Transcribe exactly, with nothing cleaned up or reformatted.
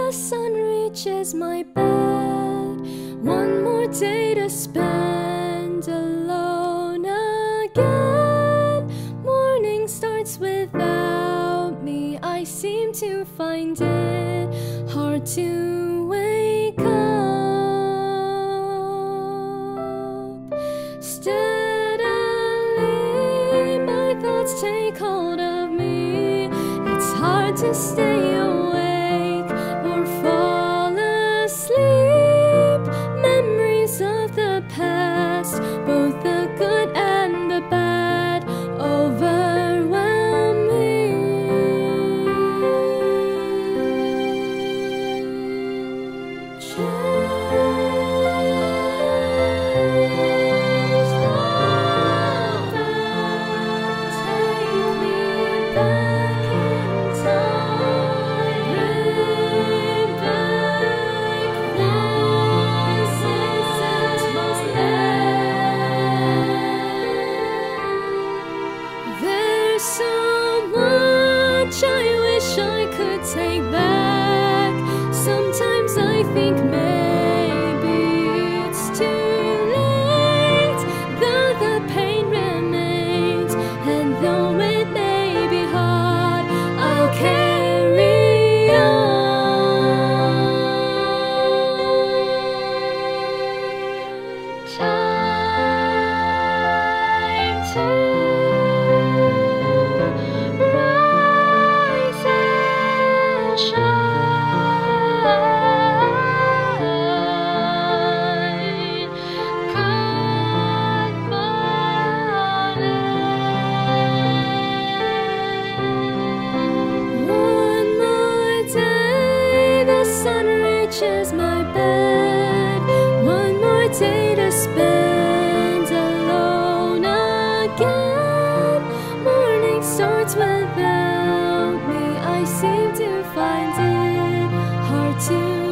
the sun reaches my bed, one more day to spend alone again. Morning starts without me, I seem to find it hard to wake up. Steadily my thoughts take hold of me. It's hard to stay awake or fall asleep. Memories of the past, both the good and the bad, overwhelm me. Chase the past, take me back in time, bring back voices at my end. There's so much I wish I could take back. Sometimes I think maybe it's too late, though the pain remains, and though it may be hard, I'll carry on. Time to rise and shine. Good morning. One more day, the sun reaches my bed. One more day to spend alone again. Morning starts without me, I seem to find it hard to